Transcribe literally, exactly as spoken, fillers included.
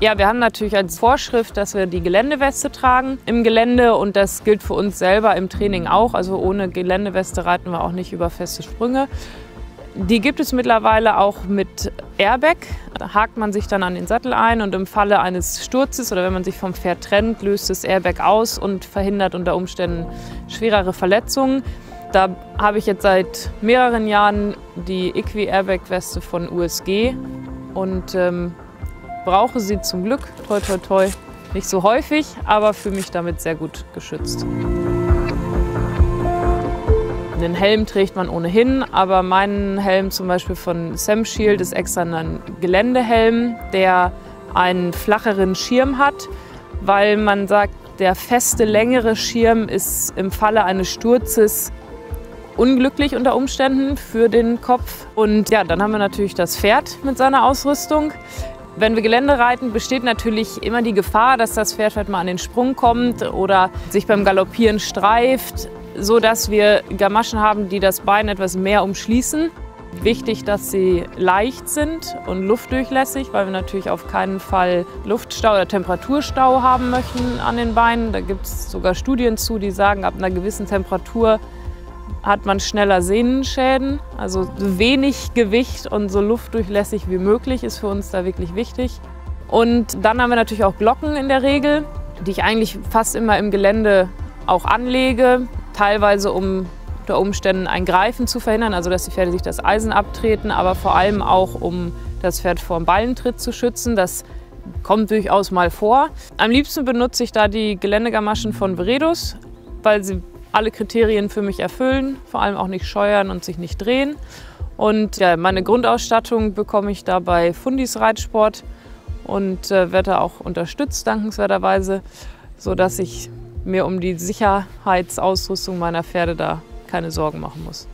Ja, wir haben natürlich als Vorschrift, dass wir die Geländeweste tragen im Gelände und das gilt für uns selber im Training auch. Also ohne Geländeweste reiten wir auch nicht über feste Sprünge. Die gibt es mittlerweile auch mit Airbag. Da hakt man sich dann an den Sattel ein und im Falle eines Sturzes oder wenn man sich vom Pferd trennt, löst das Airbag aus und verhindert unter Umständen schwerere Verletzungen. Da habe ich jetzt seit mehreren Jahren die Equi-Airbag-Weste von U S G und ähm, brauche sie zum Glück, toi toi toi, nicht so häufig, aber fühle mich damit sehr gut geschützt. Den Helm trägt man ohnehin, aber mein Helm zum Beispiel von Semshield ist extra ein Geländehelm, der einen flacheren Schirm hat, weil man sagt, der feste, längere Schirm ist im Falle eines Sturzes unglücklich unter Umständen für den Kopf. Und ja, dann haben wir natürlich das Pferd mit seiner Ausrüstung. Wenn wir Gelände reiten, besteht natürlich immer die Gefahr, dass das Pferd halt mal an den Sprung kommt oder sich beim Galoppieren streift, so dass wir Gamaschen haben, die das Bein etwas mehr umschließen. Wichtig, dass sie leicht sind und luftdurchlässig, weil wir natürlich auf keinen Fall Luftstau oder Temperaturstau haben möchten an den Beinen. Da gibt es sogar Studien zu, die sagen, ab einer gewissen Temperatur hat man schneller Sehnenschäden. Also wenig Gewicht und so luftdurchlässig wie möglich ist für uns da wirklich wichtig. Und dann haben wir natürlich auch Glocken in der Regel, die ich eigentlich fast immer im Gelände auch anlege. Teilweise um unter Umständen ein Greifen zu verhindern, also dass die Pferde sich das Eisen abtreten, aber vor allem auch um das Pferd vor dem Ballentritt zu schützen. Das kommt durchaus mal vor. Am liebsten benutze ich da die Geländegamaschen von Veredus, weil sie alle Kriterien für mich erfüllen, vor allem auch nicht scheuern und sich nicht drehen. Und ja, meine Grundausstattung bekomme ich da bei Fundis Reitsport und äh, werde da auch unterstützt, dankenswerterweise, sodass ich mir um die Sicherheitsausrüstung meiner Pferde da keine Sorgen machen muss.